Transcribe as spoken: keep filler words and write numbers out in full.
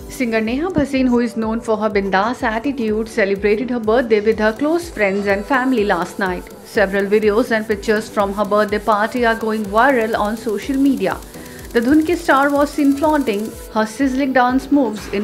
Singer Neha Bhasin, who is known for her bindass attitude, celebrated her birthday with her close friends and family last night. Several videos and pictures from her birthday party are going viral on social media. The Dhun ki star was seen flaunting her sizzling dance moves in